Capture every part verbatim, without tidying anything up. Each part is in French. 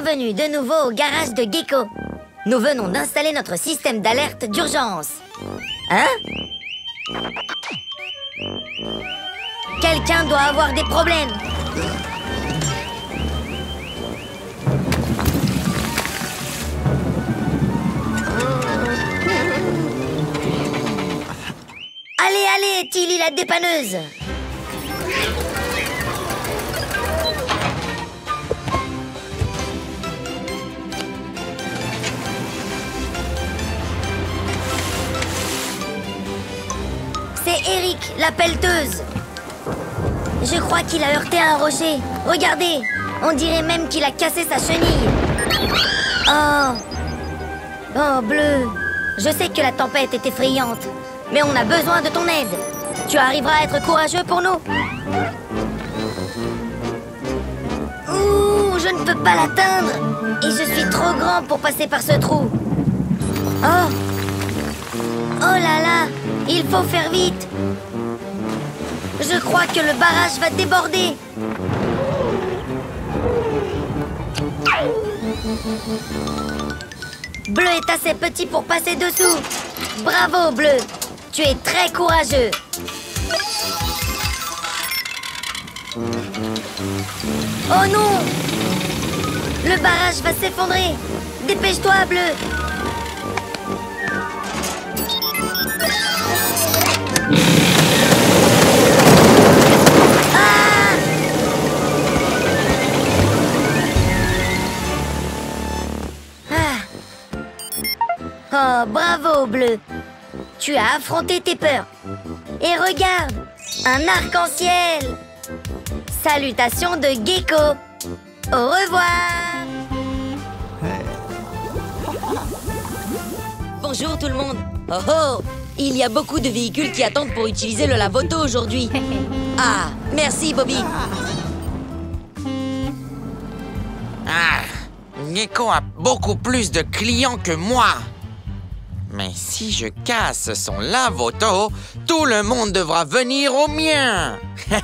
Bienvenue de nouveau au garage de Gecko. Nous venons d'installer notre système d'alerte d'urgence. Hein? Quelqu'un doit avoir des problèmes. Allez, allez, Tilly la dépanneuse. C'est Eric, la pelleteuse. Je crois qu'il a heurté un rocher. Regardez, on dirait même qu'il a cassé sa chenille. Oh, oh, Bleu. Je sais que la tempête est effrayante, mais on a besoin de ton aide. Tu arriveras à être courageux pour nous? Ouh, je ne peux pas l'atteindre. Et je suis trop grand pour passer par ce trou. Oh, oh là là, il faut faire vite. Je crois que le barrage va déborder. Bleu est assez petit pour passer dessous. Bravo, Bleu. Tu es très courageux. Oh non! Le barrage va s'effondrer. Dépêche-toi, Bleu. Oh, bravo, Bleu. Tu as affronté tes peurs. Et regarde, un arc-en-ciel. Salutations de Gecko. Au revoir. Bonjour tout le monde. Oh oh, il y a beaucoup de véhicules qui attendent pour utiliser le lave-auto aujourd'hui. Ah, merci Bobby. Ah, Gecko a beaucoup plus de clients que moi. Mais si je casse son lave-auto, tout le monde devra venir au mien.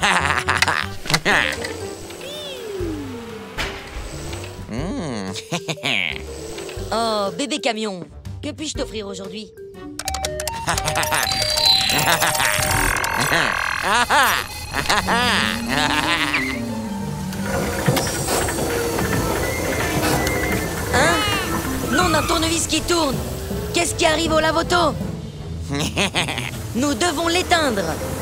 mmh. Oh, bébé camion, que puis-je t'offrir aujourd'hui? Hein? Non, un tournevis qui tourne. Qu'est-ce qui arrive au lave-auto? Nous devons l'éteindre.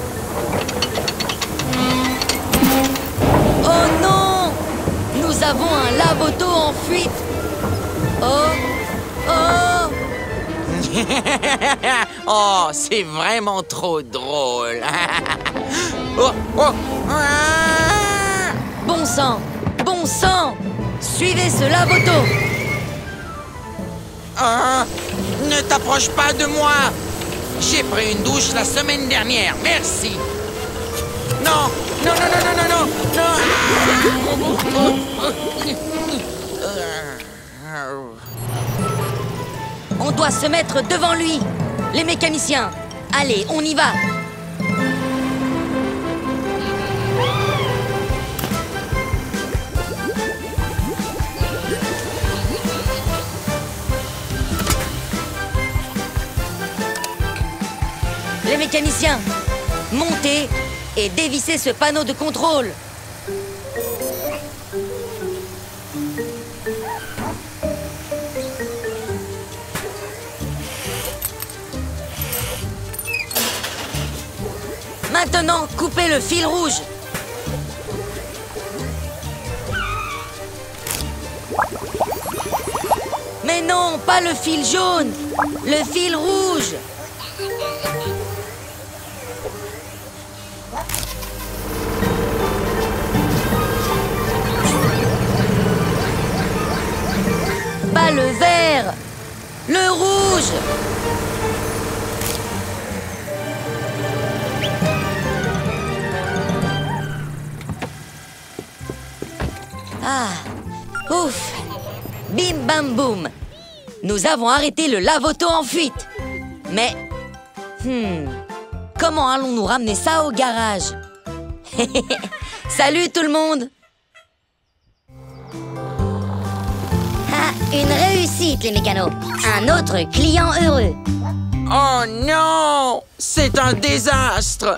Oh non! Nous avons un lave-auto en fuite. Oh! Oh! Oh, c'est vraiment trop drôle. Oh, oh. Bon sang! Bon sang! Suivez ce lave-auto! Oh, ne t'approche pas de moi. J'ai pris une douche la semaine dernière, merci. Non, non, non, non, non, non, non, non. On doit se mettre devant lui. Les mécaniciens, allez, on y va. Les mécaniciens, montez et dévissez ce panneau de contrôle. Maintenant, coupez le fil rouge. Mais non, pas le fil jaune, le fil rouge. Pas le vert, le rouge. Ah, ouf. Bim bam boum. Nous avons arrêté le lave-auto en fuite. Mais, hmm, comment allons-nous ramener ça au garage? Salut tout le monde! une réussite, les mécanos. Un autre client heureux. Oh non! C'est un désastre!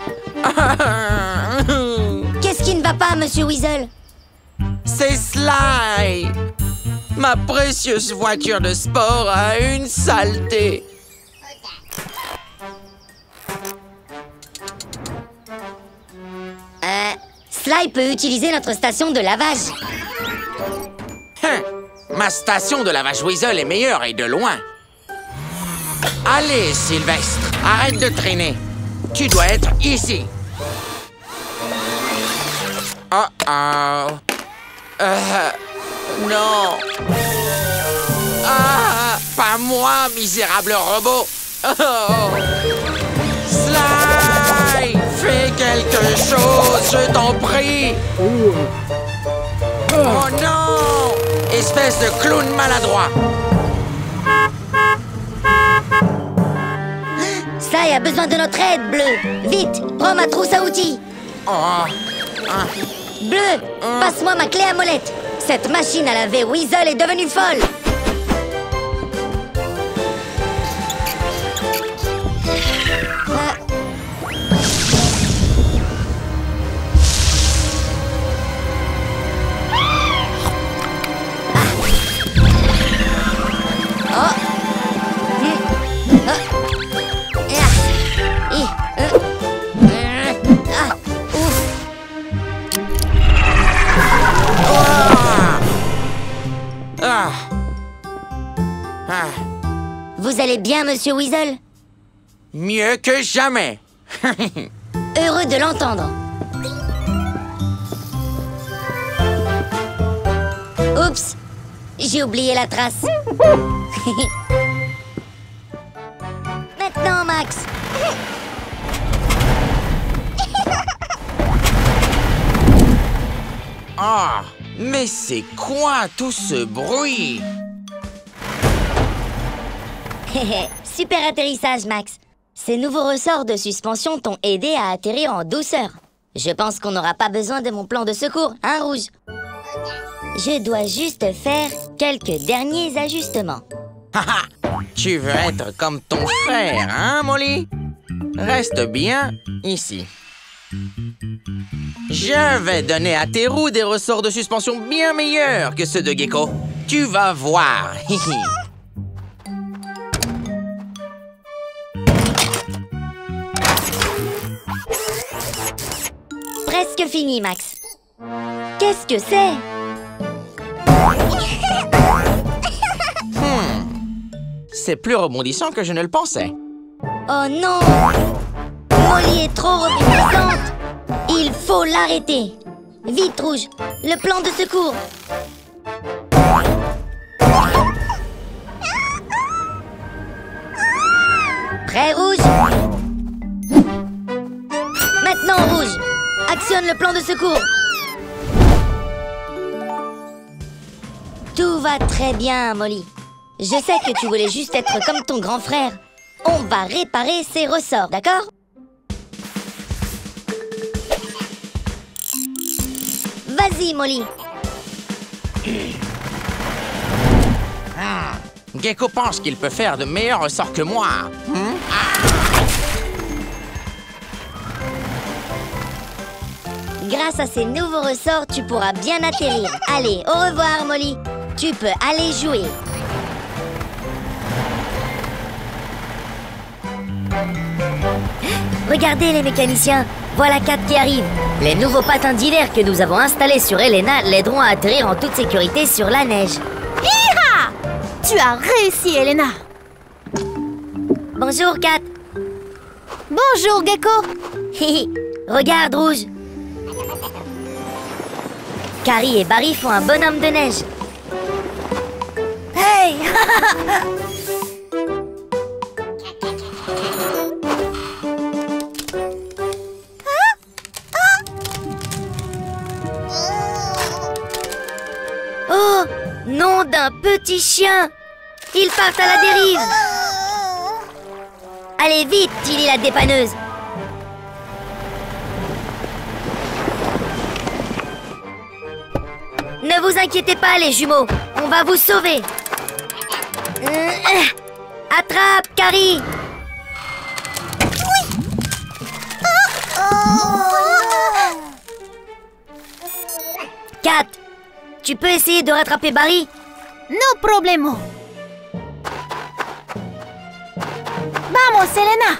Qu'est-ce qui ne va pas, Monsieur Weasel? C'est Sly! Ma précieuse voiture de sport a une saleté. Euh, Sly peut utiliser notre station de lavage. Hein, ma station de lavage Weasel est meilleure et de loin. Allez, Sylvestre, arrête de traîner. Tu dois être ici. Oh oh. Euh, non. Ah, pas moi, misérable robot. Oh. Sly, fais quelque chose, je t'en prie. Oh non, espèce de clown maladroit. Sly a besoin de notre aide, Bleu. Vite, prends ma trousse à outils. Oh. Ah. Bleu, passe-moi ma clé à molette. Cette machine à laver Weasel est devenue folle. Euh. Ah. Oh. Hmm. Ah. Ah. Hi. Euh. Ah. Ouf. Ah. Ah. Vous allez bien, Monsieur Weasel? Mieux que jamais. Heureux de l'entendre. Oups, j'ai oublié la trace. Maintenant, Max. Ah, mais c'est quoi tout ce bruit? Super atterrissage, Max. Ces nouveaux ressorts de suspension t'ont aidé à atterrir en douceur. Je pense qu'on n'aura pas besoin de mon plan de secours, hein, Rouge? Je dois juste faire quelques derniers ajustements. Haha, tu veux être comme ton frère, hein, Molly? Reste bien ici. Je vais donner à tes roues des ressorts de suspension bien meilleurs que ceux de Gecko. Tu vas voir. Presque fini, Max. Qu'est-ce que c'est? Hmm. C'est plus rebondissant que je ne le pensais. Oh non! Molly est trop rebondissante! Il faut l'arrêter! Vite, Rouge! Le plan de secours! Prêt, Rouge? Maintenant, Rouge! Actionne le plan de secours! Tout va très bien, Molly. Je sais que tu voulais juste être comme ton grand frère. On va réparer ces ressorts, d'accord? Vas-y, Molly. Ah, Gecko pense qu'il peut faire de meilleurs ressorts que moi. Hmm? Ah. Grâce à ces nouveaux ressorts, tu pourras bien atterrir. Allez, au revoir, Molly. Tu peux aller jouer. Regardez les mécaniciens, voilà Kat qui arrive. Les nouveaux patins d'hiver que nous avons installés sur Elena l'aideront à atterrir en toute sécurité sur la neige. Hi-ha! Tu as réussi, Elena. Bonjour Kat. Bonjour, Gecko. Hihi, regarde Rouge. Carrie et Barry font un bonhomme de neige. Hey! Oh, nom d'un petit chien! Ils partent à la dérive! Allez vite, Tilly la dépanneuse! Ne vous inquiétez pas, les jumeaux, on va vous sauver! Attrape, Carrie. Kat, tu peux essayer de rattraper Barry? No problemo. Vamos, Elena.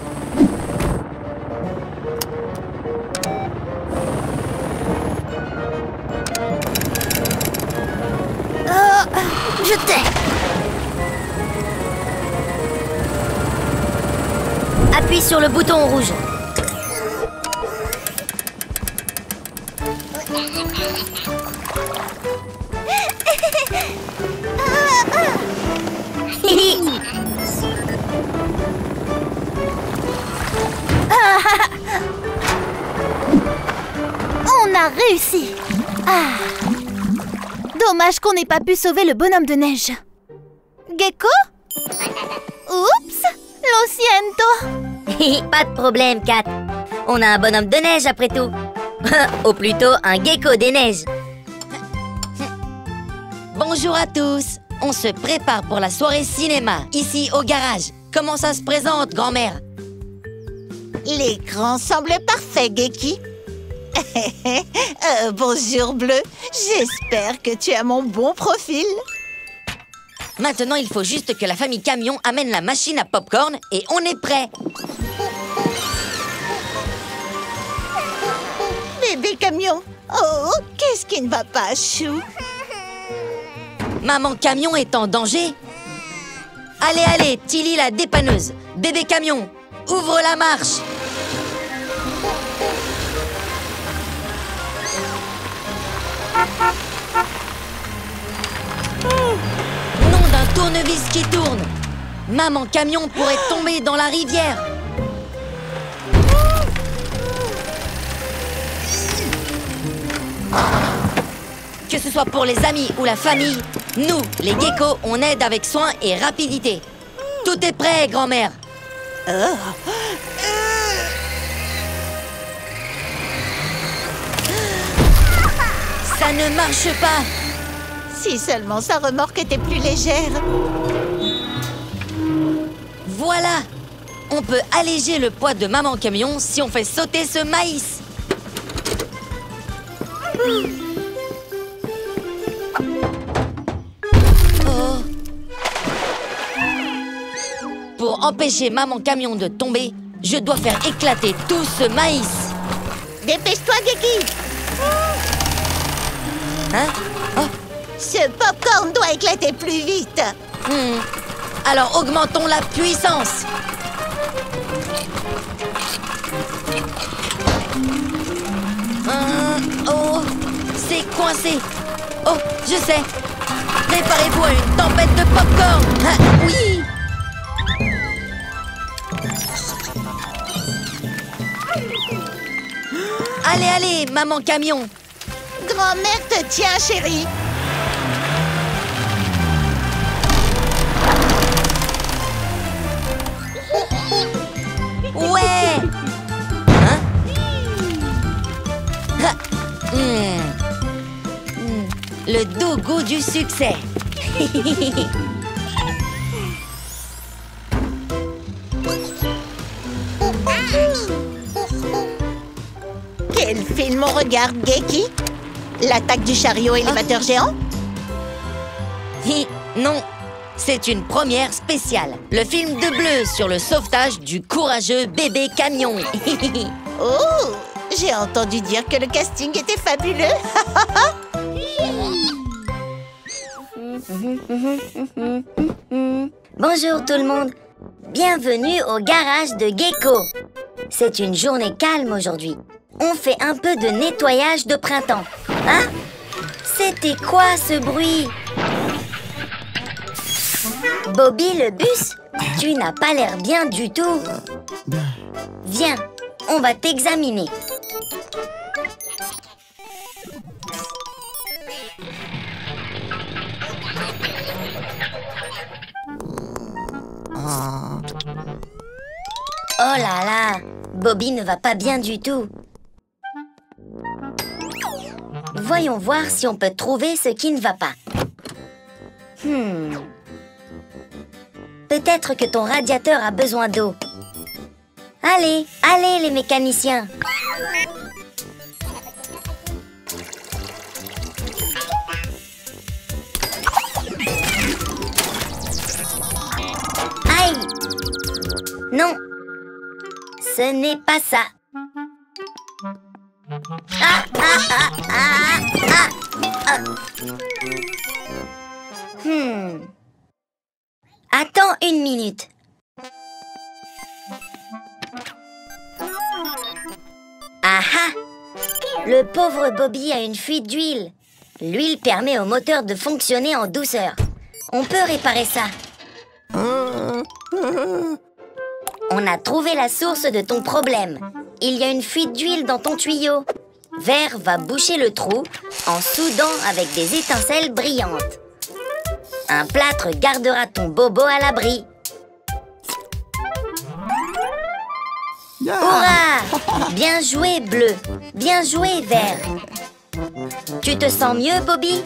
Oh, je t'ai. Appuie sur le bouton rouge. On a réussi. Ah. Dommage qu'on n'ait pas pu sauver le bonhomme de neige. Gecko? Oups, lo siento. Pas de problème, Kat. On a un bonhomme de neige après tout. Ou plutôt un gecko des neiges. Bonjour à tous. On se prépare pour la soirée cinéma, ici au garage. Comment ça se présente, grand-mère? L'écran semble parfait, Geki. euh, bonjour, Bleu. J'espère que tu as mon bon profil. Maintenant, il faut juste que la famille Camion amène la machine à popcorn et on est prêt. Bébé Camion. Oh, qu'est-ce qui ne va pas, Chou? Maman Camion est en danger? Allez, allez, Tilly la dépanneuse. Bébé Camion, ouvre la marche. Nom d'un tournevis qui tourne. Maman Camion pourrait tomber dans la rivière. Que ce soit pour les amis ou la famille, nous, les geckos, on aide avec soin et rapidité. Tout est prêt, grand-mère. Oh. Ça ne marche pas. Si seulement sa remorque était plus légère. Voilà. On peut alléger le poids de Maman Camion si on fait sauter ce maïs. Oh. Pour empêcher Maman Camion de tomber, je dois faire éclater tout ce maïs. Dépêche-toi, Geki. Hein? Oh. Ce popcorn doit éclater plus vite. Hmm. Alors augmentons la puissance. Hum, oh, c'est coincé. Oh, je sais. Préparez-vous à une tempête de popcorn. Ah, oui. Allez, allez, Maman Camion. Grand-mère te tient, chérie. Ouais. Hein? Ah. Hmm. Hmm. Le doux goût du succès. Quel film on regarde, Geki? L'attaque du chariot élévateur géant? Hi, non, c'est une première spéciale. Le film de Bleu sur le sauvetage du courageux bébé camion. Oh, j'ai entendu dire que le casting était fabuleux. Bonjour tout le monde. Bienvenue au garage de Gecko. C'est une journée calme aujourd'hui. On fait un peu de nettoyage de printemps. Hein? C'était quoi ce bruit? Bobby le bus? Tu n'as pas l'air bien du tout. Viens, on va t'examiner. Oh là là, Bobby ne va pas bien du tout. Voyons voir si on peut trouver ce qui ne va pas. Hmm. Peut-être que ton radiateur a besoin d'eau. Allez, allez les mécaniciens. Aïe! Non, ce n'est pas ça. Ah, ah, ah, ah, ah, ah. Hmm. Attends une minute. Ah ah! Le pauvre Bobby a une fuite d'huile. L'huile permet au moteur de fonctionner en douceur. On peut réparer ça. On a trouvé la source de ton problème. Il y a une fuite d'huile dans ton tuyau. Vert va boucher le trou en soudant avec des étincelles brillantes. Un plâtre gardera ton bobo à l'abri. Hurrah! Bien joué, bleu. Bien joué, vert. Tu te sens mieux, Bobby?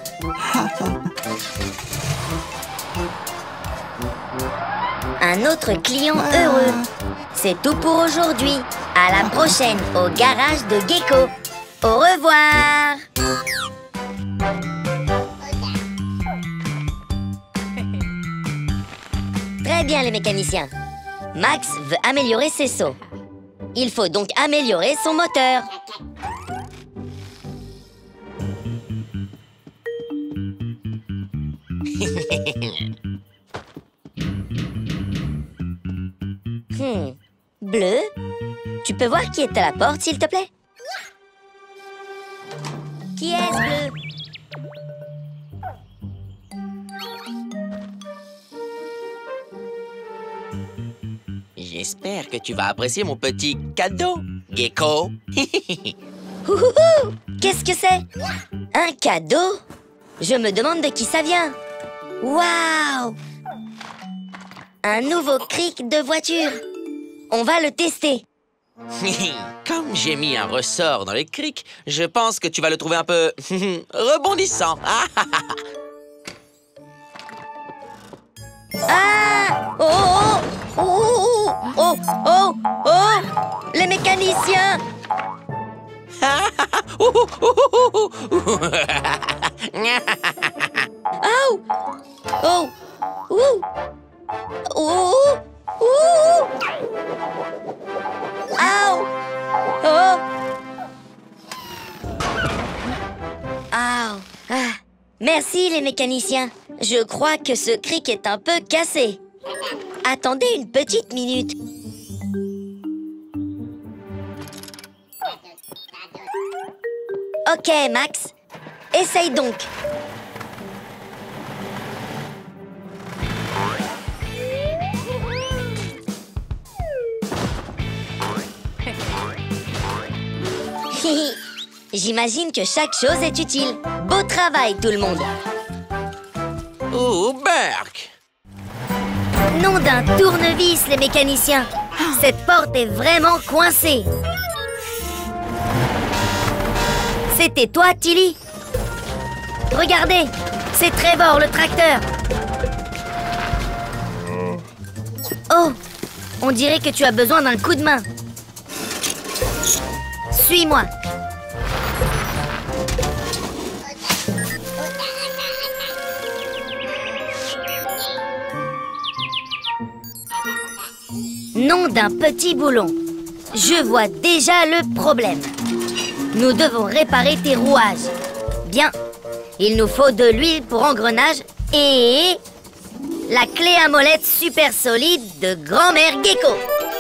Un autre client heureux. C'est tout pour aujourd'hui. À la prochaine au garage de Gecko. Au revoir. Très bien les mécaniciens. Max veut améliorer ses sauts. Il faut donc améliorer son moteur. hmm. Bleu, tu peux voir qui est à la porte, s'il te plaît? Qui est-ce, Bleu? J'espère que tu vas apprécier mon petit cadeau, Gecko. Qu'est-ce que c'est? Un cadeau? Je me demande de qui ça vient. Waouh! Un nouveau cric de voiture. On va le tester. Comme j'ai mis un ressort dans les crics, je pense que tu vas le trouver un peu rebondissant. Ah! Oh! Oh! Oh! Oh! Oh! Oh! Les mécaniciens! Oh! Oh! Ouh! Ouh! Ouh! Ouh! Oh! Ouh! Ah! Merci les mécaniciens. Je crois que ce cric est un peu cassé. Attendez une petite minute. Ok, Max. Essaye donc. J'imagine que chaque chose est utile. Beau travail, tout le monde. Oh, Burk! Nom d'un tournevis, les mécaniciens. Cette porte est vraiment coincée. C'était toi, Tilly? Regardez, c'est Trevor, le tracteur. Oh, on dirait que tu as besoin d'un coup de main. Suis-moi. Nom d'un petit boulon. Je vois déjà le problème. Nous devons réparer tes rouages. Bien. Il nous faut de l'huile pour engrenage et la clé à molette super solide de grand-mère Gecko.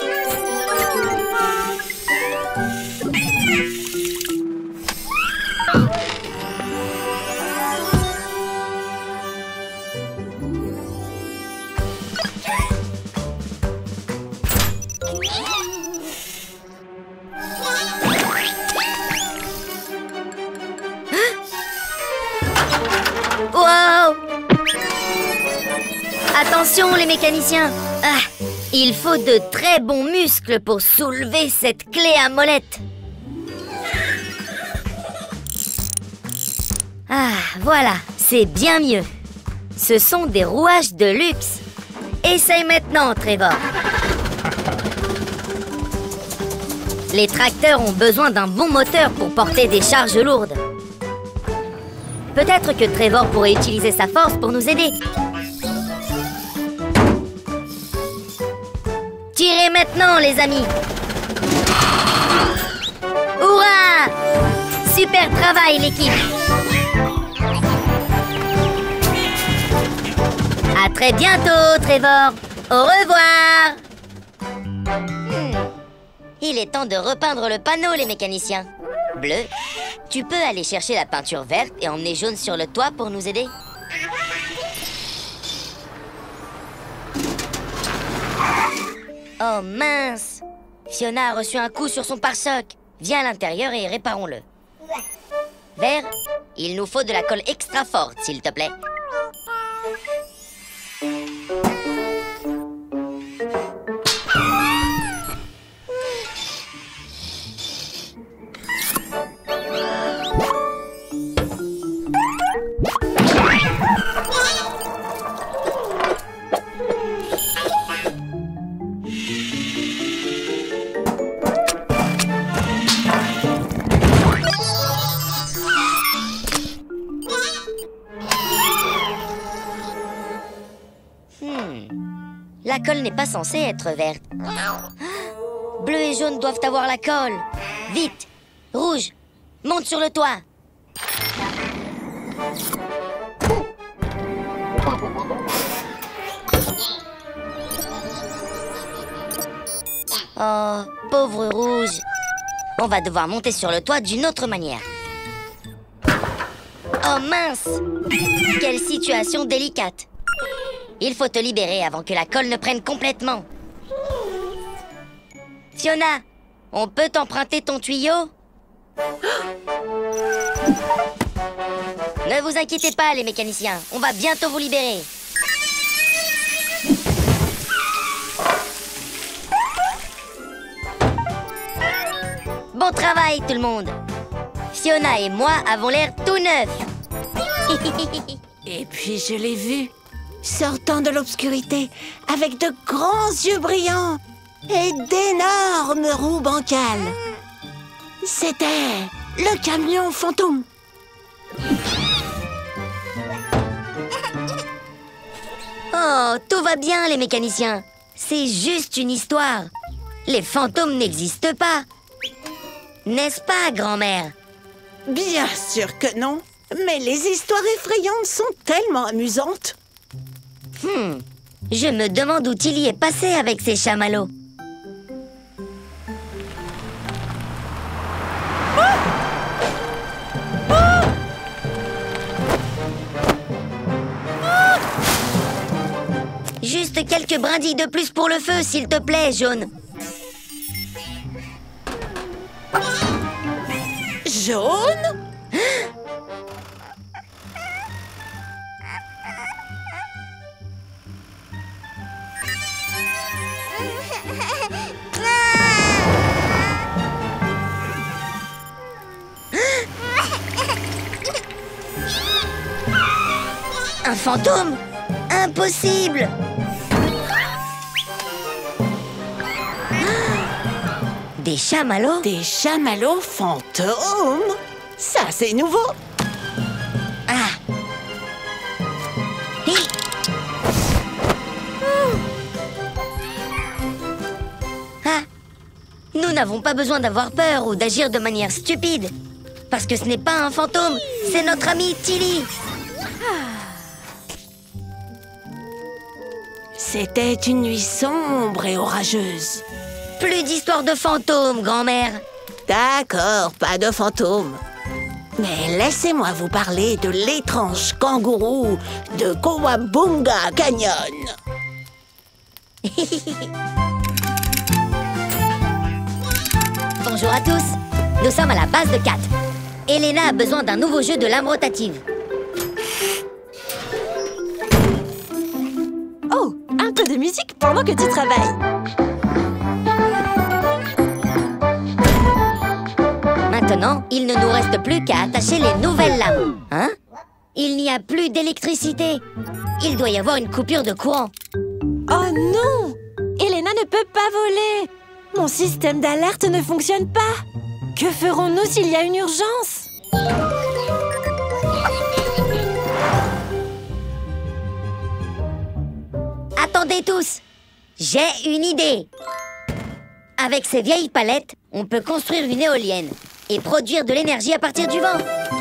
Wow! Attention les mécaniciens. Ah, il faut de très bons muscles pour soulever cette clé à molette. Ah, voilà, c'est bien mieux. Ce sont des rouages de luxe. Essaye maintenant, Trevor. Les tracteurs ont besoin d'un bon moteur pour porter des charges lourdes. Peut-être que Trevor pourrait utiliser sa force pour nous aider. Tirez maintenant, les amis. Hurrah! Super travail, l'équipe. À très bientôt, Trevor. Au revoir. Hmm. Il est temps de repeindre le panneau, les mécaniciens. Bleu, tu peux aller chercher la peinture verte et emmener jaune sur le toit pour nous aider? Oh mince! Fiona a reçu un coup sur son pare-choc. Viens à l'intérieur et réparons-le. Vert, il nous faut de la colle extra forte, s'il te plaît. La colle n'est pas censée être verte. Bleu et jaune doivent avoir la colle. Vite! Rouge, monte sur le toit. Oh, pauvre rouge. On va devoir monter sur le toit d'une autre manière. Oh mince! Quelle situation délicate. Il faut te libérer avant que la colle ne prenne complètement. Fiona, on peut t'emprunter ton tuyau? Ne vous inquiétez pas, les mécaniciens. On va bientôt vous libérer. Bon travail, tout le monde. Fiona et moi avons l'air tout neufs. Et puis je l'ai vu, sortant de l'obscurité, avec de grands yeux brillants et d'énormes roues bancales. C'était le camion fantôme. Oh, tout va bien, les mécaniciens. C'est juste une histoire. Les fantômes n'existent pas. N'est-ce pas, grand-mère? Bien sûr que non, mais les histoires effrayantes sont tellement amusantes. Hmm, je me demande où Tilly est passé avec ses chamallows. Juste quelques brindilles de plus pour le feu, s'il te plaît, Jaune. Jaune? Un fantôme? Impossible! Des chamallows? Des chamallows fantômes? Ça, c'est nouveau. Ah! Hi. Ah! Nous n'avons pas besoin d'avoir peur ou d'agir de manière stupide. Parce que ce n'est pas un fantôme, c'est notre ami Tilly. C'était une nuit sombre et orageuse. Plus d'histoires de fantômes, grand-mère. D'accord, pas de fantômes. Mais laissez-moi vous parler de l'étrange kangourou de Kowabunga Canyon. Bonjour à tous. Nous sommes à la base de Cat. Elena a besoin d'un nouveau jeu de lame rotative. Oh, un peu de musique pendant que tu travailles. Maintenant, il ne nous reste plus qu'à attacher les nouvelles lames. Hein? Il n'y a plus d'électricité. Il doit y avoir une coupure de courant. Oh non! Elena ne peut pas voler! Mon système d'alerte ne fonctionne pas! Que ferons-nous s'il y a une urgence? Attendez tous! J'ai une idée! Avec ces vieilles palettes, on peut construire une éolienne et produire de l'énergie à partir du vent.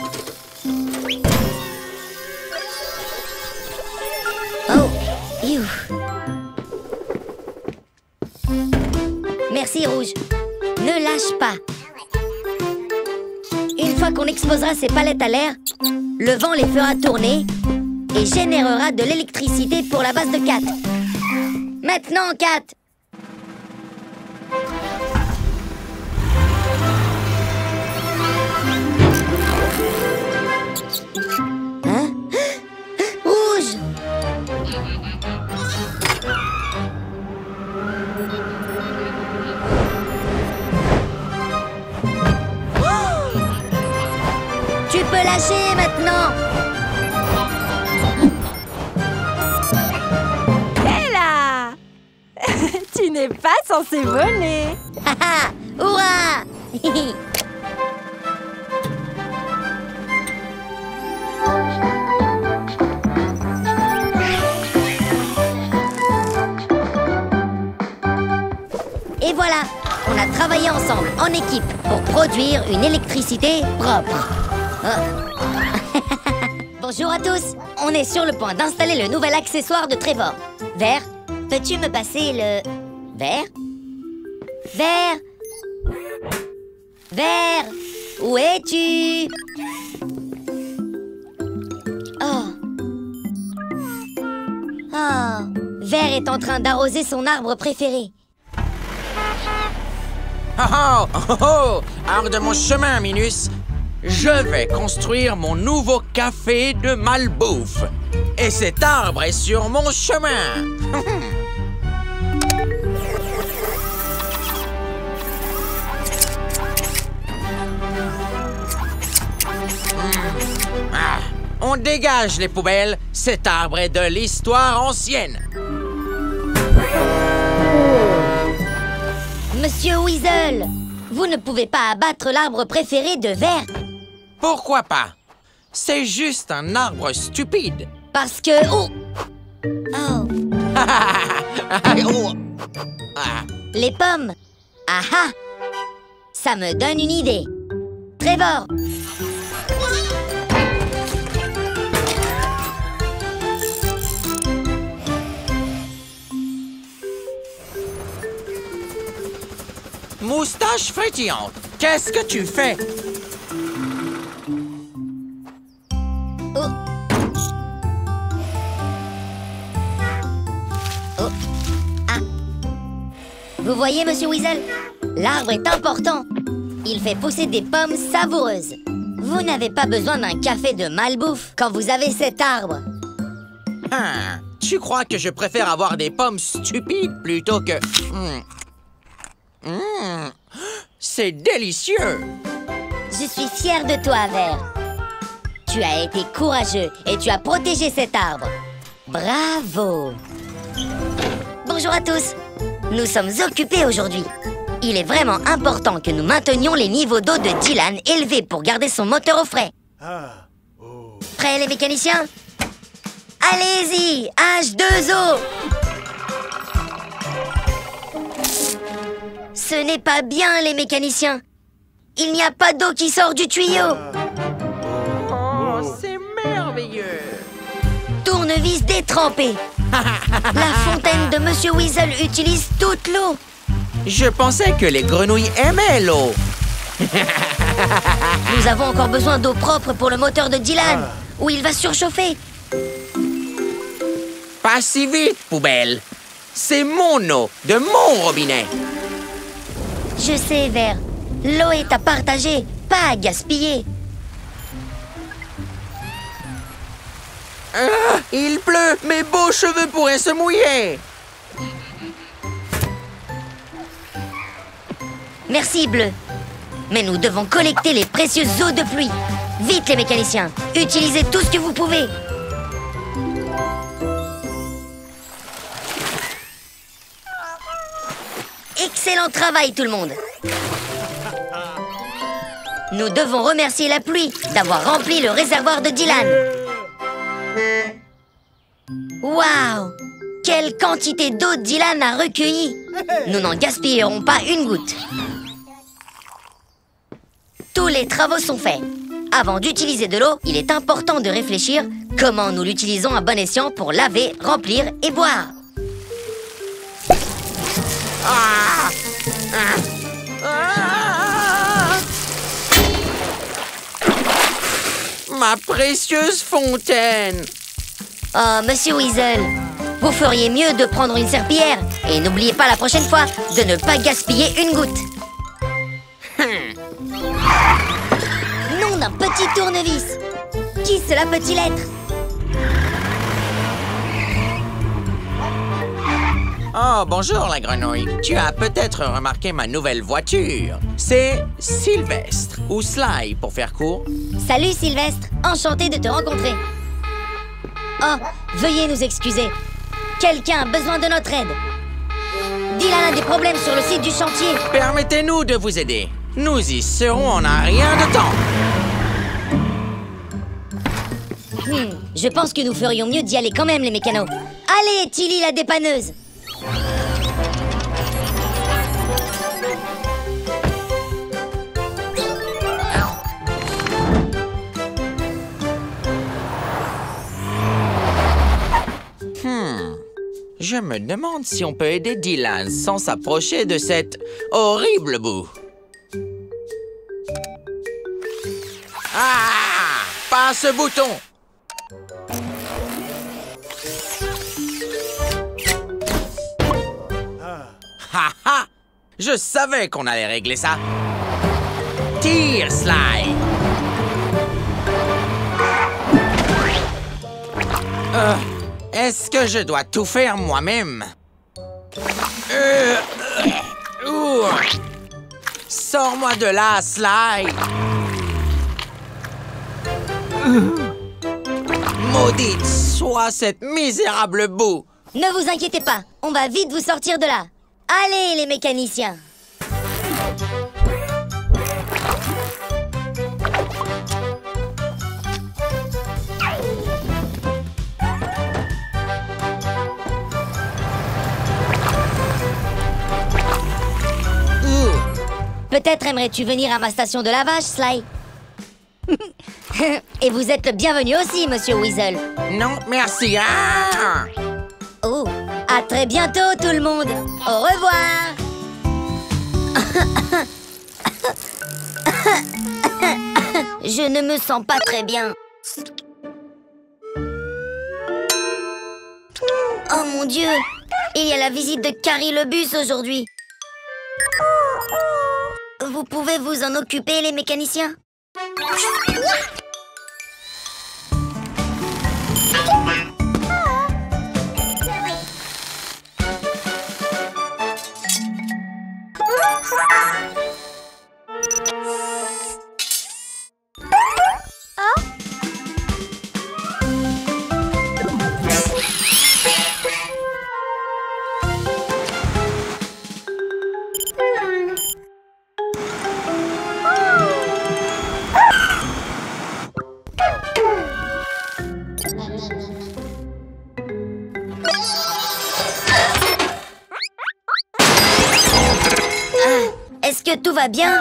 Oh! You. Merci, Rouge. Ne lâche pas. Une fois qu'on exposera ces palettes à l'air, le vent les fera tourner et générera de l'électricité pour la base de Cat. Maintenant, Cat! Hein? Rouge! Tu peux lâcher maintenant! Hé là! Tu n'es pas censé voler! Haha! Hurrah! Et voilà! On a travaillé ensemble, en équipe, pour produire une électricité propre. Oh. Bonjour à tous! On est sur le point d'installer le nouvel accessoire de Trevor. Vert, peux-tu me passer le... Vert? Vert? Vert? Où es-tu? Oh. Oh. Vert est en train d'arroser son arbre préféré. Oh oh, oh oh, hors de mon chemin, Minus. Je vais construire mon nouveau café de malbouffe. Et cet arbre est sur mon chemin. Ah, on dégage les poubelles. Cet arbre est de l'histoire ancienne. Monsieur Weasel, vous ne pouvez pas abattre l'arbre préféré de Vert. Pourquoi pas? C'est juste un arbre stupide. Parce que... Oh! Oh! Oh. Ah. Les pommes! Ah ah! Ça me donne une idée. Trevor! Moustache frétillante, qu'est-ce que tu fais? Oh! Oh! Ah! Vous voyez, Monsieur Weasel? L'arbre est important. Il fait pousser des pommes savoureuses. Vous n'avez pas besoin d'un café de malbouffe quand vous avez cet arbre. Ah, tu crois que je préfère avoir des pommes stupides plutôt que... Hmm. Hmm. C'est délicieux! Je suis fière de toi, Vert. Tu as été courageux et tu as protégé cet arbre. Bravo! Bonjour à tous. Nous sommes occupés aujourd'hui. Il est vraiment important que nous maintenions les niveaux d'eau de Dylan élevés pour garder son moteur au frais. Prêts, les mécaniciens? Allez-y, H deux O! Ce n'est pas bien, les mécaniciens. Il n'y a pas d'eau qui sort du tuyau. Oh, c'est merveilleux! Tournevis détrempé. La fontaine de Monsieur Weasel utilise toute l'eau. Je pensais que les grenouilles aimaient l'eau. Nous avons encore besoin d'eau propre pour le moteur de Dylan, où il va surchauffer. Pas si vite, poubelle. C'est mon eau, de mon robinet. Je sais, Vert. L'eau est à partager, pas à gaspiller. Ah, il pleut, mes beaux cheveux pourraient se mouiller. Merci, Bleu. Mais nous devons collecter les précieuses eaux de pluie. Vite, les mécaniciens. Utilisez tout ce que vous pouvez. Excellent travail, tout le monde. Nous devons remercier la pluie d'avoir rempli le réservoir de Dylan. Waouh! Quelle quantité d'eau Dylan a recueillie! Nous n'en gaspillerons pas une goutte. Tous les travaux sont faits. Avant d'utiliser de l'eau, il est important de réfléchir comment nous l'utilisons à bon escient pour laver, remplir et boire. Ah! Ah! Ah! Ma précieuse fontaine! Oh, Monsieur Weasel, vous feriez mieux de prendre une serpillière. Et n'oubliez pas la prochaine fois de ne pas gaspiller une goutte. Nom d'un petit tournevis. Qui cela peut-il être? Oh, bonjour la grenouille. Tu as peut-être remarqué ma nouvelle voiture. C'est Sylvestre, ou Sly pour faire court. Salut Sylvestre, enchanté de te rencontrer. Oh, veuillez nous excuser. Quelqu'un a besoin de notre aide. Dylan a des problèmes sur le site du chantier. Permettez-nous de vous aider. Nous y serons en un rien de temps. Hmm, je pense que nous ferions mieux d'y aller quand même, les mécanos. Allez, Tilly la dépanneuse. Hmm. Je me demande si on peut aider Dylan sans s'approcher de cette horrible boue. Ah! Pas ce bouton! Ha ha! Je savais qu'on allait régler ça. Tire, Sly! Euh, Est-ce que je dois tout faire moi-même? Euh, euh, ouh. Sors-moi de là, Sly! Maudite soit cette misérable boue! Ne vous inquiétez pas, on va vite vous sortir de là. Allez, les mécaniciens. Peut-être aimerais-tu venir à ma station de lavage, Sly? Et vous êtes le bienvenu aussi, Monsieur Weasel. Non, merci. Ah! Oh, à très bientôt, tout le monde. Au revoir. Je ne me sens pas très bien. Oh mon Dieu, il y a la visite de Carrie le bus aujourd'hui. Vous pouvez vous en occuper, les mécaniciens? Est-ce que tout va bien?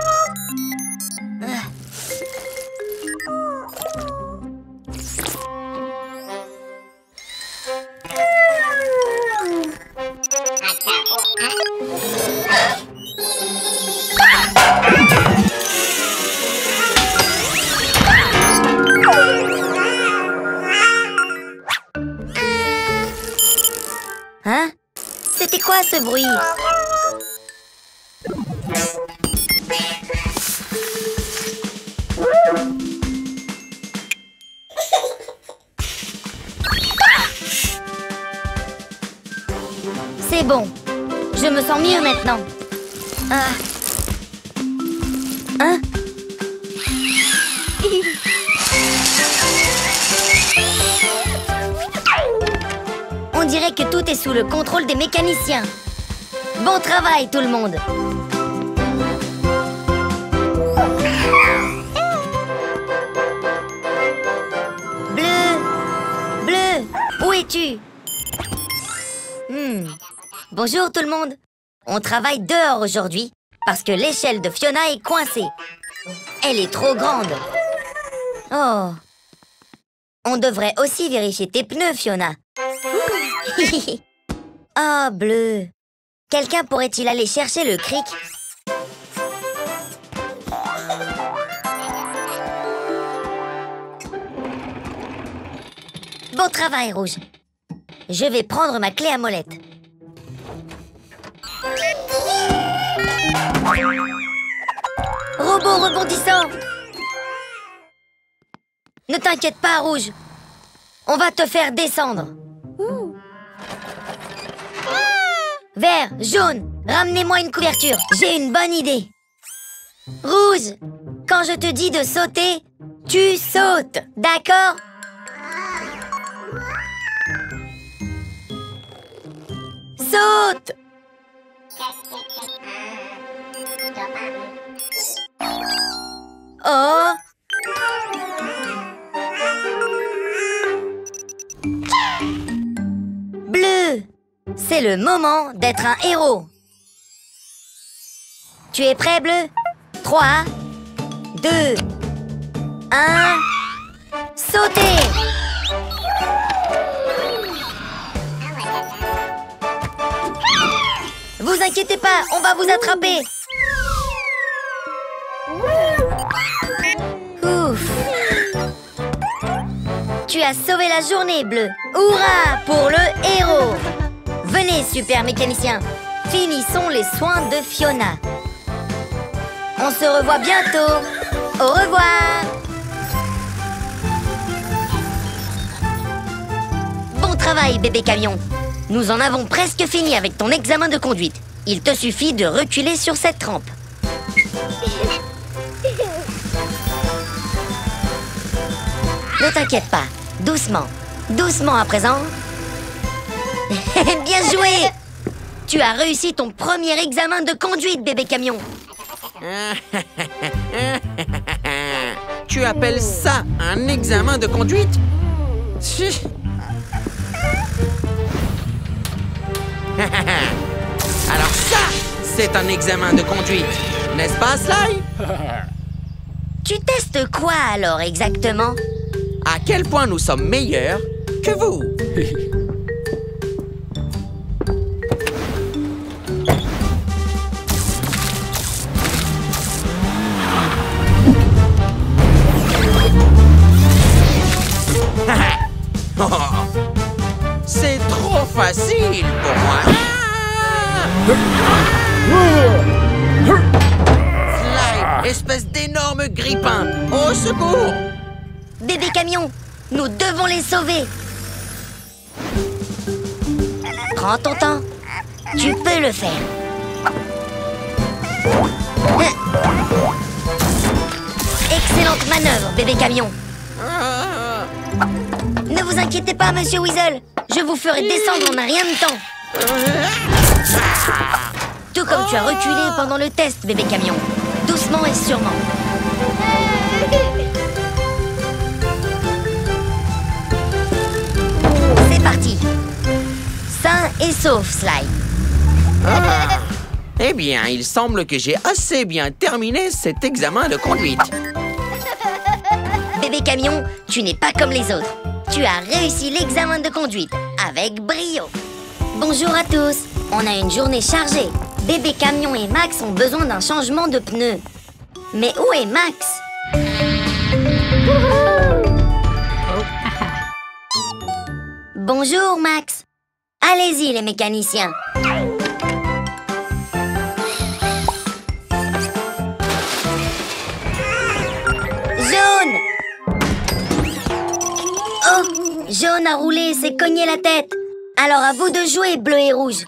Hein? C'était quoi ce bruit? C'est bon. Je me sens mieux maintenant. Ah. Hein? On dirait que tout est sous le contrôle des mécaniciens. Bon travail, tout le monde. Bleu, Bleu, où es-tu? Hmm. Bonjour, tout le monde. On travaille dehors aujourd'hui parce que l'échelle de Fiona est coincée. Elle est trop grande. Oh. On devrait aussi vérifier tes pneus, Fiona. Oh, Bleu. Quelqu'un pourrait-il aller chercher le cric? Bon travail, Rouge. Je vais prendre ma clé à molette. Robot rebondissant! Ne t'inquiète pas, Rouge. On va te faire descendre. Vert, jaune, ramenez-moi une couverture. J'ai une bonne idée. Rouge, quand je te dis de sauter, tu sautes, d'accord? Saute! Oh! Bleu! C'est le moment d'être un héros. Tu es prêt, Bleu? trois, deux, un... Sautez! Vous inquiétez pas, on va vous attraper. Ouf. Tu as sauvé la journée, Bleu. Hurrah pour le héros. Venez, super mécanicien. Finissons les soins de Fiona. On se revoit bientôt. Au revoir. Bon travail, bébé camion. Nous en avons presque fini avec ton examen de conduite. Il te suffit de reculer sur cette rampe. Ne t'inquiète pas, doucement, doucement à présent. Bien joué! Tu as réussi ton premier examen de conduite, bébé camion. Tu appelles ça un examen de conduite? Alors ça, c'est un examen de conduite, n'est-ce pas, Sly? Tu testes quoi alors exactement? À quel point nous sommes meilleurs que vous? C'est trop facile pour moi. Sly, espèce d'énorme grippin, au secours! Bébé camion, nous devons les sauver. Prends ton temps. Tu peux le faire. Excellente manœuvre, bébé camion. Ne vous inquiétez pas, monsieur Weasel. Je vous ferai descendre en un rien de temps. Tout comme tu as reculé pendant le test, bébé camion. Doucement et sûrement. C'est parti. Sain et sauf, Sly. Ah. Eh bien, il semble que j'ai assez bien terminé cet examen de conduite. Bébé camion, tu n'es pas comme les autres. Tu as réussi l'examen de conduite avec brio. Bonjour à tous. On a une journée chargée. Bébé camion et Max ont besoin d'un changement de pneus. Mais où est Max? Bonjour Max. Allez-y les mécaniciens. Jaune! Oh, Jaune a roulé et s'est cogné la tête. Alors à vous de jouer, bleu et rouge.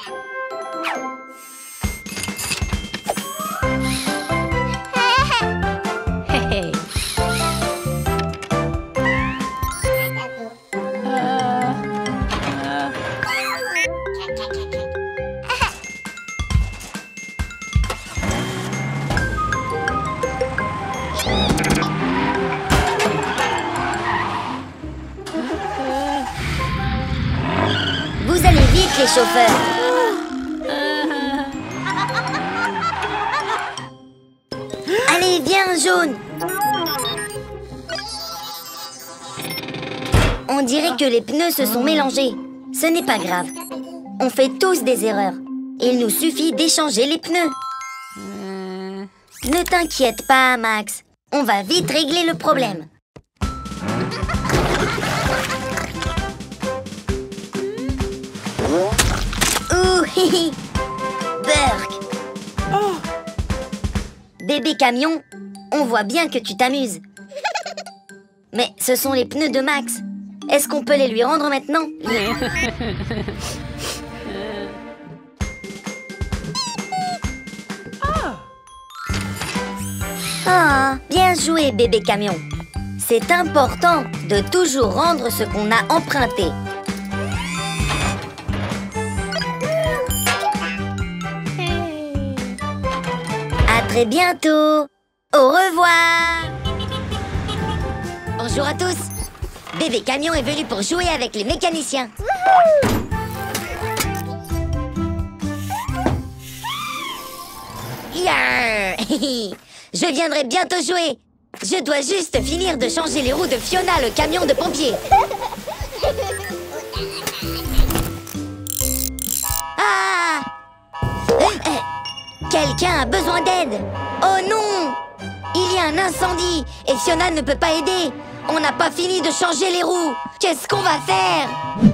chauffeur. Allez, viens, jaune. On dirait que les pneus se sont mélangés. Ce n'est pas grave. On fait tous des erreurs. Il nous suffit d'échanger les pneus. Ne t'inquiète pas, Max. On va vite régler le problème. Ouh, hihi. Burk. Oh. Bébé camion, on voit bien que tu t'amuses. Mais ce sont les pneus de Max. Est-ce qu'on peut les lui rendre maintenant? Ah, bien joué, bébé camion. C'est important de toujours rendre ce qu'on a emprunté. À très bientôt. Au revoir. Bonjour à tous. Bébé camion est venu pour jouer avec les mécaniciens. Yeah. Je viendrai bientôt jouer. Je dois juste finir de changer les roues de Fiona, le camion de pompiers. Ah! Quelqu'un a besoin d'aide. Oh non! Il y a un incendie et Fiona ne peut pas aider. On n'a pas fini de changer les roues. Qu'est-ce qu'on va faire?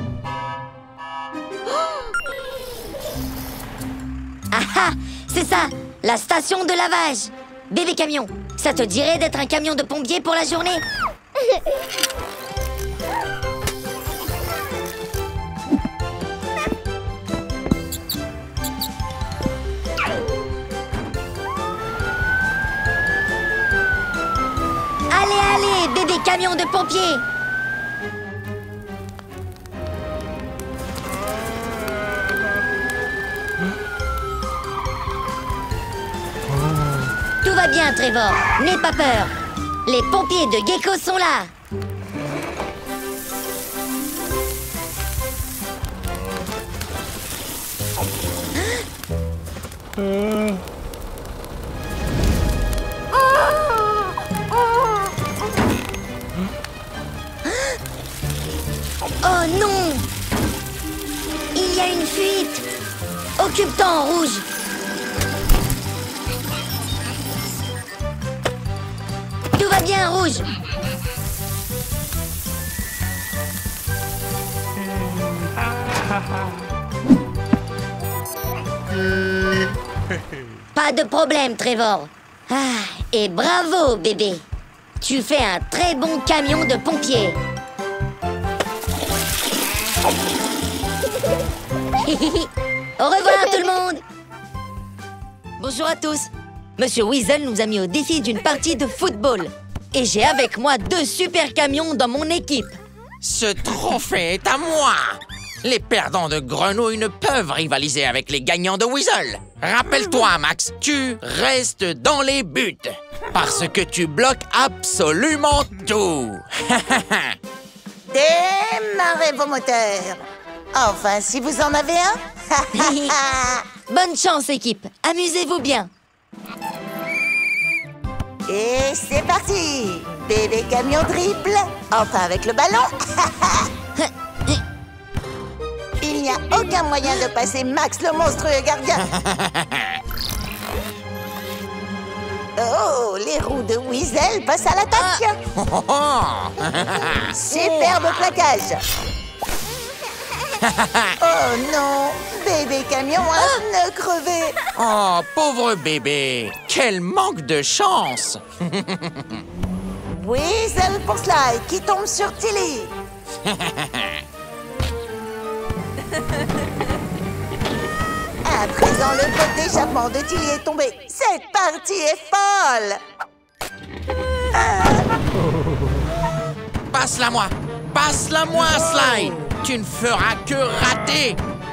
Ah ah! C'est ça, la station de lavage. Bébé camion, ça te dirait d'être un camion de pompier pour la journée? Allez, allez, bébé camion de pompier! Tout va bien, Trevor. N'aie pas peur. Les pompiers de Gecko sont là. Oh non! Il y a une fuite. Occupe-toi en rouge. Tout va bien, rouge. Pas de problème, Trevor. Ah, et bravo, bébé. Tu fais un très bon camion de pompier. Au revoir, tout le monde. Bonjour à tous. Monsieur Weasel nous a mis au défi d'une partie de football. Et j'ai avec moi deux super camions dans mon équipe. Ce trophée est à moi. Les perdants de grenouilles ne peuvent rivaliser avec les gagnants de Weasel. Rappelle-toi, Max, tu restes dans les buts. Parce que tu bloques absolument tout. Démarrez vos moteurs. Enfin, si vous en avez un. Bonne chance, équipe. Amusez-vous bien. Et c'est parti. Bébé camion dribble. Enfin avec le ballon. Il n'y a aucun moyen de passer Max, le monstrueux gardien. Oh, les roues de Weasel passent à l'attaque. Superbe plaquage. Oh non, bébé camion a un pneu crevé. Oh, pauvre bébé. Quel manque de chance. Weasel pour Sly qui tombe sur Tilly. À présent, le pot d'échappement de Tilly est tombé. Cette partie est folle. Passe-la moi. Passe-la moi, Sly. Tu ne feras que rater.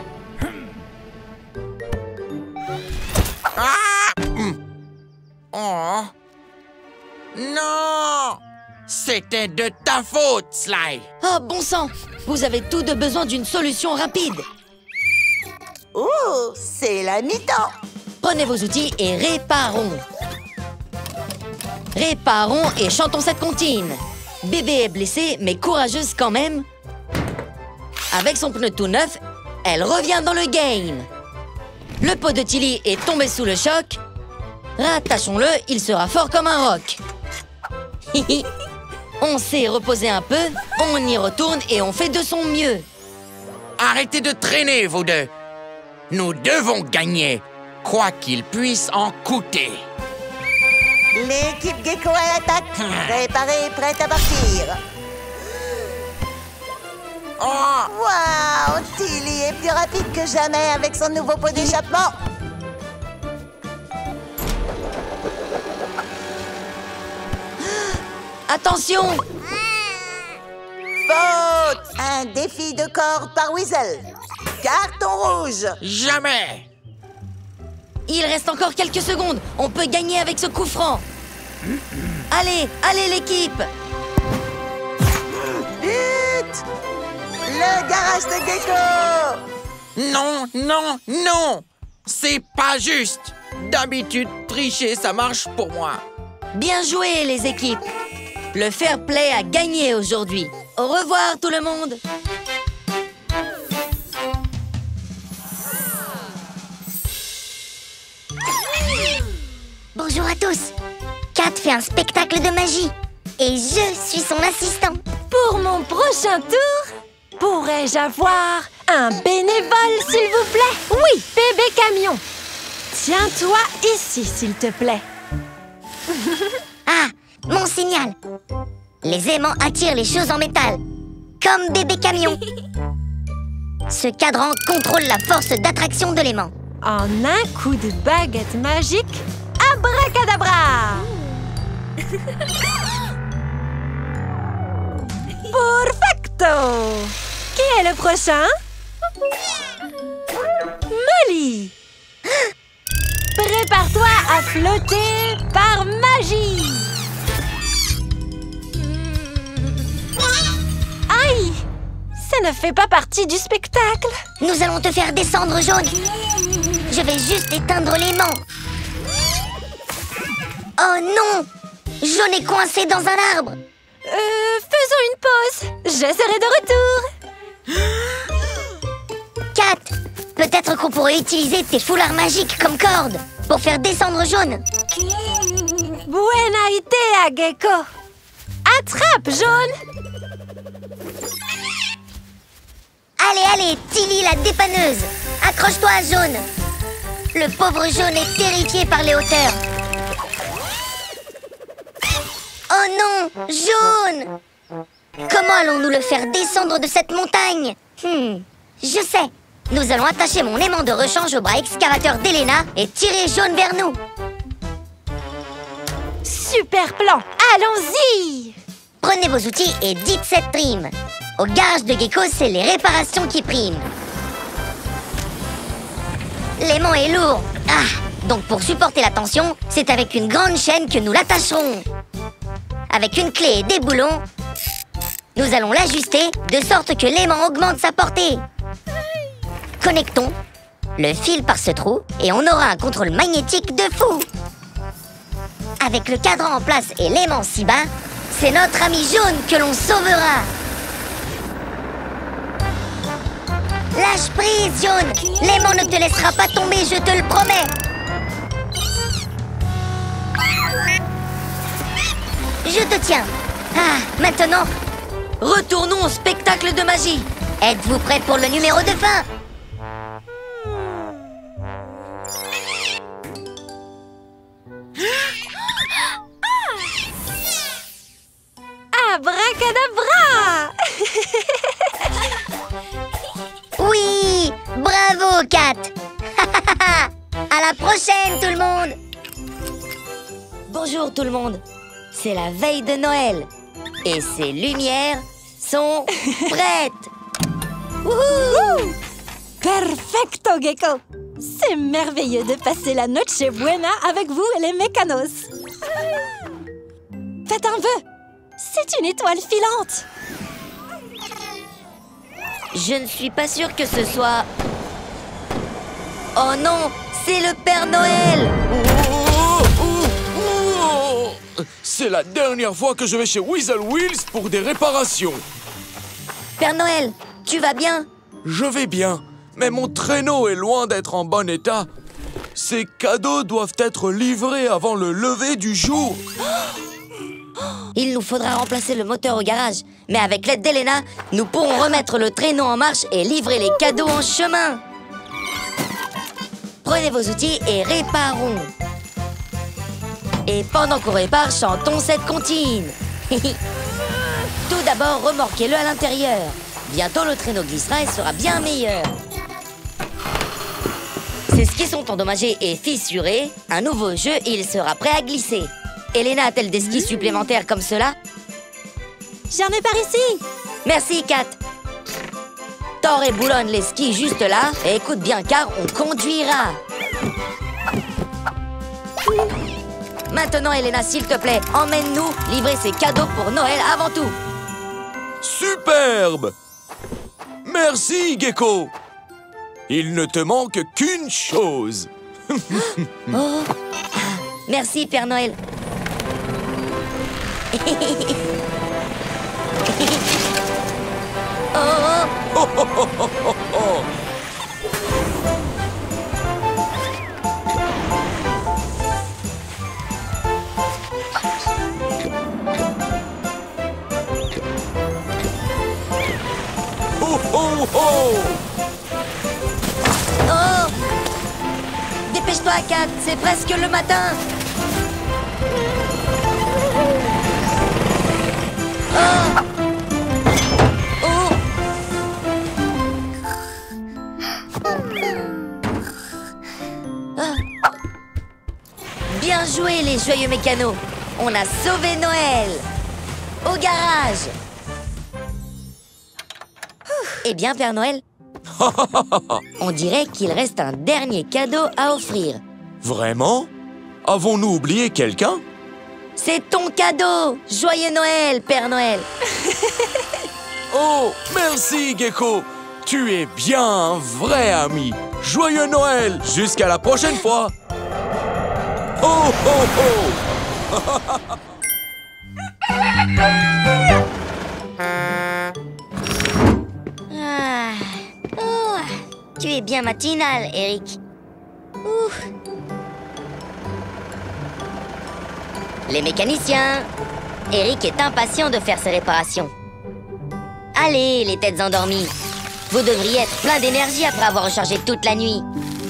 Ah! Oh. Non! C'était de ta faute, Sly. Oh, bon sang. Vous avez tous deux besoin d'une solution rapide. Oh, c'est la mi-temps. Prenez vos outils et réparons. Réparons et chantons cette comptine. Bébé est blessée, mais courageuse quand même. Avec son pneu tout neuf, elle revient dans le game. Le pot de Tilly est tombé sous le choc. Rattachons-le, il sera fort comme un roc. On s'est reposé un peu, on y retourne et on fait de son mieux. Arrêtez de traîner, vous deux. Nous devons gagner, quoi qu'il puisse en coûter. L'équipe Gecko à l'attaque. Préparée, prête à partir. Oh, Waouh, Tilly est plus rapide que jamais avec son nouveau pot d'échappement. Attention! Faute. Un défi de corde par Weasel. Carton rouge. jamais. Il reste encore quelques secondes. On peut gagner avec ce coup franc. Allez, allez l'équipe! Vite. Le garage de Gecko. Non, non, non. C'est pas juste. D'habitude, tricher, ça marche pour moi. Bien joué les équipes! Le fair play a gagné aujourd'hui. Au revoir tout le monde! Bonjour à tous. Kat fait un spectacle de magie. Et je suis son assistant. Pour mon prochain tour, pourrais-je avoir un bénévole, s'il vous plaît? Oui, bébé camion. Tiens-toi ici, s'il te plaît. Ah, mon signal. Les aimants attirent les choses en métal. Comme bébé camion. Ce cadran contrôle la force d'attraction de l'aimant. En un coup de baguette magique, abracadabra! Perfecto! Qui est le prochain? Molly! Prépare-toi à flotter par magie! Aïe! Ça ne fait pas partie du spectacle! Nous allons te faire descendre, Jaune. Je vais juste éteindre l'aimant. Oh non! Jaune est coincé dans un arbre. Euh, faisons une pause. Je serai de retour. Kat, peut-être qu'on pourrait utiliser tes foulards magiques comme corde pour faire descendre Jaune. Buena idea, Gecko. Attrape, Jaune. Allez, allez, Tilly la dépanneuse. Accroche-toi à Jaune. Le pauvre Jaune est terrifié par les hauteurs. Oh non, Jaune! Comment allons-nous le faire descendre de cette montagne? Hmm, je sais. Nous allons attacher mon aimant de rechange au bras excavateur d'Elena et tirer Jaune vers nous. Super plan. Allons-y. Prenez vos outils et dites cette rime. Au garage de Gecko, c'est les réparations qui priment. L'aimant est lourd. Ah, donc pour supporter la tension, c'est avec une grande chaîne que nous l'attacherons. Avec une clé et des boulons, nous allons l'ajuster de sorte que l'aimant augmente sa portée. Connectons le fil par ce trou et on aura un contrôle magnétique de fou. Avec le cadran en place et l'aimant si bas, c'est notre ami Jaune que l'on sauvera. Lâche prise, Jaune. L'aimant ne te laissera pas tomber, je te le promets. Je te tiens. Ah, maintenant, Retournons au spectacle de magie. êtes-vous prêts pour le numéro de fin? Abracadabra. Oui, bravo, Kat. À la prochaine, tout le monde. Bonjour tout le monde. C'est la veille de Noël. Et ces lumières sont prêtes. Wouhou! Perfecto, Gecko. C'est merveilleux de passer la Noche Buena avec vous et les mécanos. Faites un vœu. C'est une étoile filante. Je ne suis pas sûre que ce soit Oh non, c'est le Père Noël! Oh, oh, oh, oh. C'est la dernière fois que je vais chez Weasel Wheels pour des réparations. Père Noël, tu vas bien? Je vais bien, mais mon traîneau est loin d'être en bon état. Ces cadeaux doivent être livrés avant le lever du jour. Il nous faudra remplacer le moteur au garage. Mais avec l'aide d'Elena, nous pourrons remettre le traîneau en marche et livrer les cadeaux en chemin. Prenez vos outils et réparons. Et pendant qu'on répare, chantons cette comptine. Tout d'abord, remorquez-le à l'intérieur. Bientôt, le traîneau glissera et sera bien meilleur. Ces skis sont endommagés et fissurés. Un nouveau jeu, il sera prêt à glisser. Elena a-t-elle des skis supplémentaires comme cela? J'en ai par ici. Merci, Kat. Thor éboulonne les skis juste là. Et écoute bien, car on conduira. Maintenant, Elena, s'il te plaît, emmène-nous livrer ces cadeaux pour Noël avant tout. Superbe! Merci, Gecko. Il ne te manque qu'une chose. Oh. Merci, Père Noël. Oh, oh. Oh, oh, oh, oh, oh, oh. Oh, oh, oh. Oh! Dépêche-toi, Kat, c'est presque le matin. Oh! Oh! Ah. Bien joué, les joyeux mécanos. On a sauvé Noël. Au garage. Eh bien, Père Noël, on dirait qu'il reste un dernier cadeau à offrir. Vraiment? Avons-nous oublié quelqu'un? C'est ton cadeau! Joyeux Noël, Père Noël! Oh, merci, Gecko. Tu es bien un vrai ami. Joyeux Noël! Jusqu'à la prochaine fois! Oh, oh, oh! Ah. Oh. Tu es bien matinal, Eric. Ouf. Les mécaniciens! Eric est impatient de faire ses réparations. Allez, les têtes endormies. Vous devriez être plein d'énergie après avoir rechargé toute la nuit.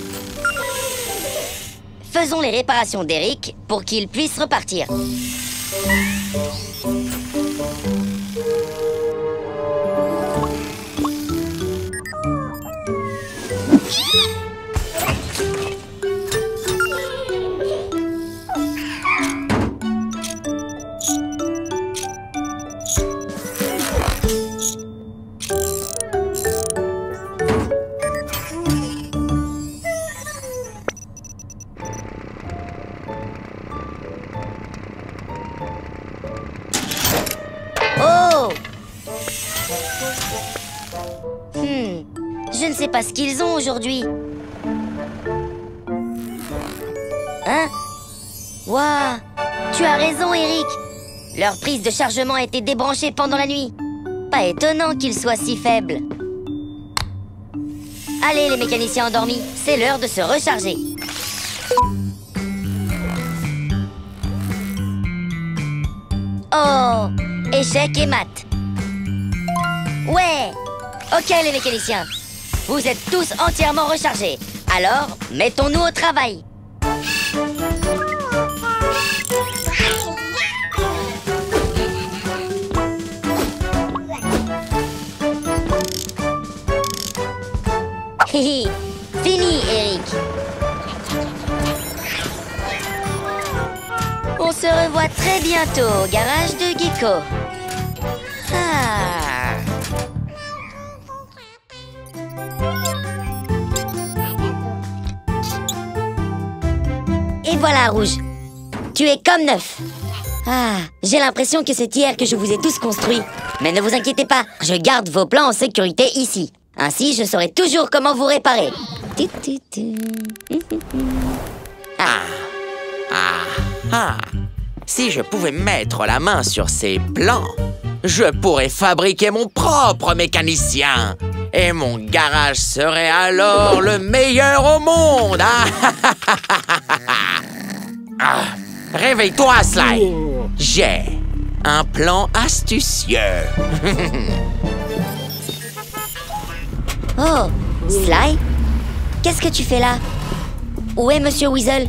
Faisons les réparations d'Eric pour qu'il puisse repartir. Oh! Hmm, je ne sais pas ce qu'ils ont aujourd'hui. Hein? Waouh! Tu as raison, Eric. Leur prise de chargement a été débranchée pendant la nuit. Pas étonnant qu'ils soient si faibles. Allez, les mécaniciens endormis, c'est l'heure de se recharger. Oh! Échec et mat. Ouais! Ok, les mécaniciens. Vous êtes tous entièrement rechargés. Alors, mettons-nous au travail. Hihi. Fini, Eric. On se revoit très bientôt au garage de Gecko. Ah. Et voilà, Rouge. Tu es comme neuf. Ah, j'ai l'impression que c'est hier que je vous ai tous construits. Mais ne vous inquiétez pas, je garde vos plans en sécurité ici. Ainsi, je saurai toujours comment vous réparer. Ah, ah, ah. Si je pouvais mettre la main sur ces plans, je pourrais fabriquer mon propre mécanicien. Et mon garage serait alors le meilleur au monde. Ah, réveille-toi, Sly. J'ai un plan astucieux. Oh, Sly? Qu'est-ce que tu fais là? Où est Monsieur Weasel?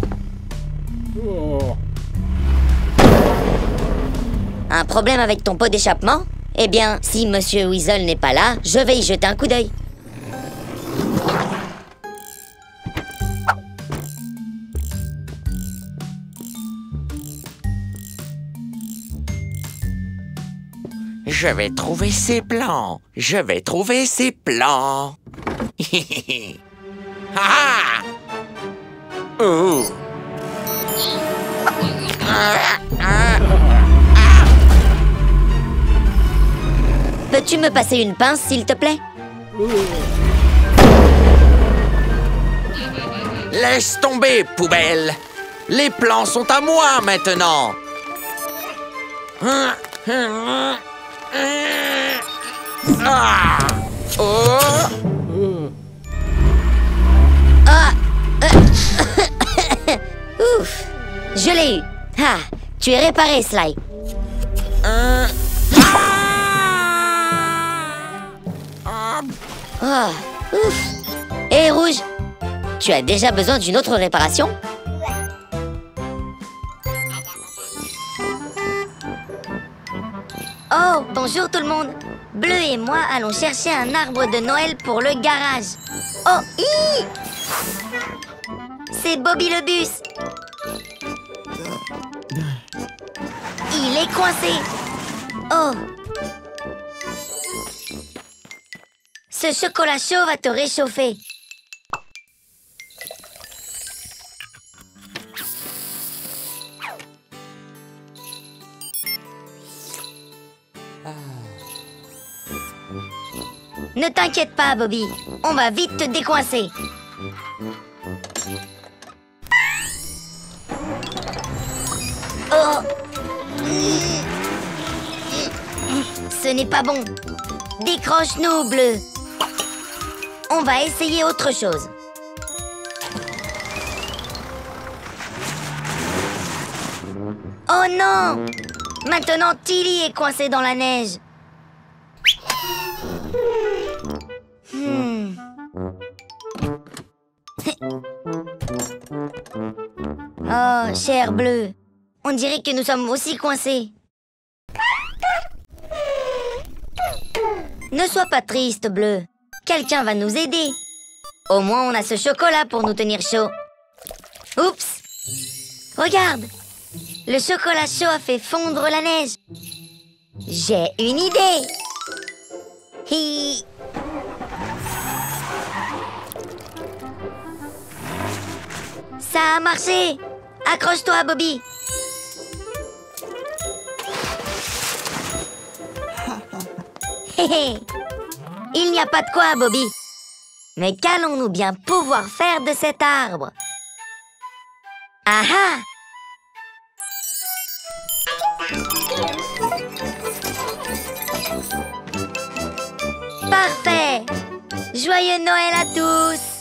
Un problème avec ton pot d'échappement? Eh bien, si Monsieur Weasel n'est pas là, je vais y jeter un coup d'œil. Je vais trouver ses plans. Je vais trouver ses plans. Ah! Oh! Ah, ah. Peux-tu me passer une pince, s'il te plaît? Laisse tomber, poubelle. Les plans sont à moi maintenant. Ah! Oh! Ah! Ouf! Je l'ai eu. Ah! Tu es réparé, Sly. Euh... Ah! Ouf! Hé, Rouge! Tu as déjà besoin d'une autre réparation? Oh, bonjour tout le monde. Bleu et moi allons chercher un arbre de Noël pour le garage. Oh, hi! C'est Bobby le bus. Il est coincé. Oh. Ce chocolat chaud va te réchauffer. Ne t'inquiète pas, Bobby. On va vite te décoincer. Oh! Ce n'est pas bon. Décroche-nous, Bleu. On va essayer autre chose. Oh non! Maintenant, Tilly est coincé dans la neige. Hmm. Oh, cher Bleu, on dirait que nous sommes aussi coincés. Ne sois pas triste, Bleu. Quelqu'un va nous aider. Au moins, on a ce chocolat pour nous tenir chaud. Oups! Regarde! Le chocolat chaud a fait fondre la neige. J'ai une idée! Hi! Ça a marché! Accroche-toi, Bobby! Hé hé! Il n'y a pas de quoi, Bobby! Mais qu'allons-nous bien pouvoir faire de cet arbre? Ah ah! Parfait! Joyeux Noël à tous!